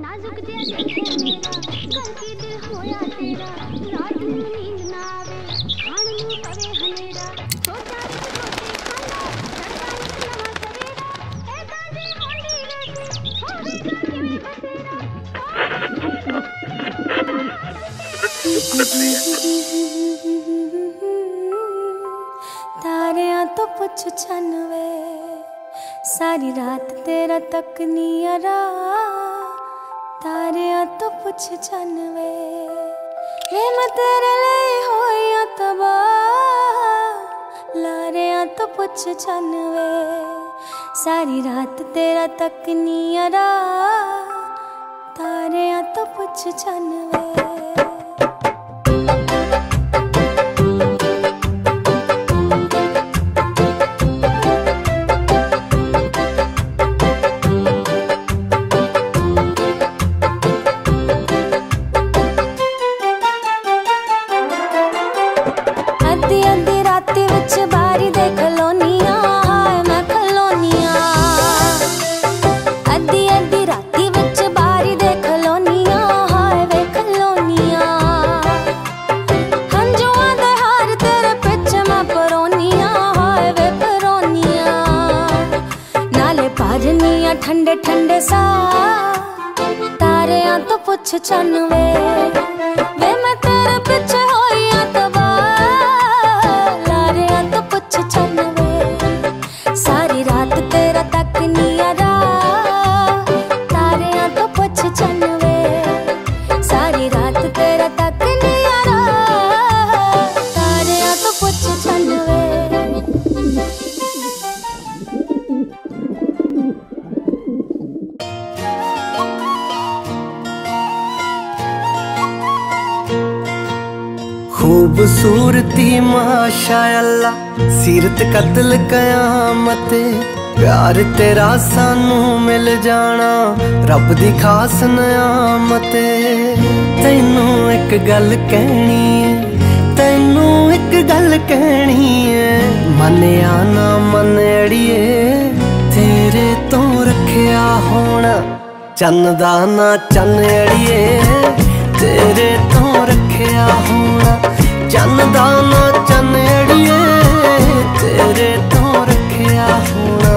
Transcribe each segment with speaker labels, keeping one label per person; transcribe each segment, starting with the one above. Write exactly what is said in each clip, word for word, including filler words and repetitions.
Speaker 1: नाजुक जिहा दिखे मेरा कल की दिल होया तेरा रात नूं नींद ना आवे खाण नूं पवे हनेरा सोचा विच रोटी खांदा चढ़दा विच नवां सवेरा ऐदां दी होंदी रहती होवेगा किवें बसेरा
Speaker 2: तारियां तो पुछ छनवे सारी रात तेरा तक नियरा तारियां तो पुछ छनवे वे मैं तेरे लिए होया तबाह लारियां तो पुछ छनवे सारी रात तेरा तक नियरा तारियां तो पुछ छनवे ठंडे ठंडे सा तारियां तो पुछ छनवे वे मैं तेरे पीछे होया तबाह लारियां तो पुछ छनवे सारी रात तेरा तक नियरा तारियां तो पुछ छनवे सारी रात तेरा तक नियरा तारियां तो पुछ छनवे
Speaker 3: खूबसूरती माशाअल्लाह सीरत कत्ल कयामत प्यार तेरा सानू मिल जाना रब दी खास नियामत तैनू एक गल कहनी है तैनू एक गल कहनी है मनिया ना मन अड़िए तेरे तो रखिया होना चन्न दा ना चन्न अड़िए तेरे तो रखिया होना चन्न दा ना चन्न अड़िए तेरे तो रखिया होना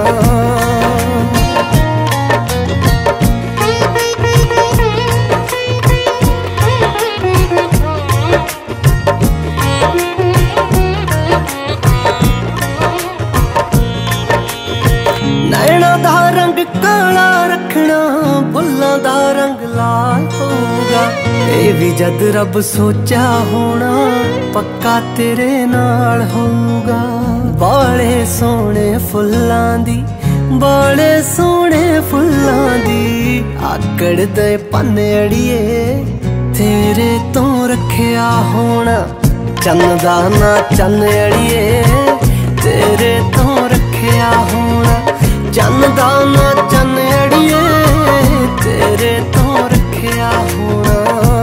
Speaker 3: नैना दा रंग काला रखना फुल्लां दा रंग लाल होगा ये भी जद रब सोचा होना पक्का तेरे नाल होगा बाले सोने फुल्लां दी बाले सोने फुल्लां दी आकड़ दे पन्ने अड़िए तेरे तो रखिया होना चन्न दा ना चन्न अड़िए तेरे तो रखिया होना चन्न दा ना चन्न अड़िए तेरे तो रखिया होना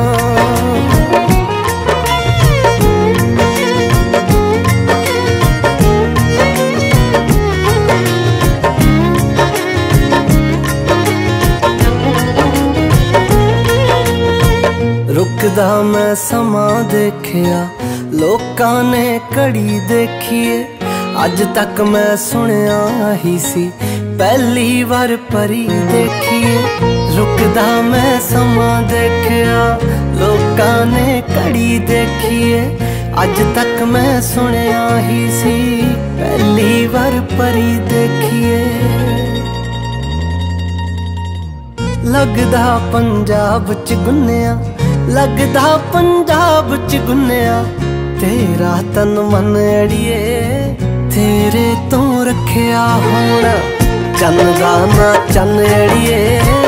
Speaker 3: रुकदा मैं समा देखिया लोकां ने घड़ी देखिए अज तक मैं सुनिया ही सी पहली बार परी देखिए रुकदा मैं समा देखिया लोकां ने घड़ी देखिए अज तक मैं सुनिया ही सी पहली बार परी देखिए लगदा पंजाब च गुन्निया लगदा पंजाब च गुन्निया तेरा तन मन अड़िए तेरे तो रखिया होना चन्न दा ना चन्न अड़िए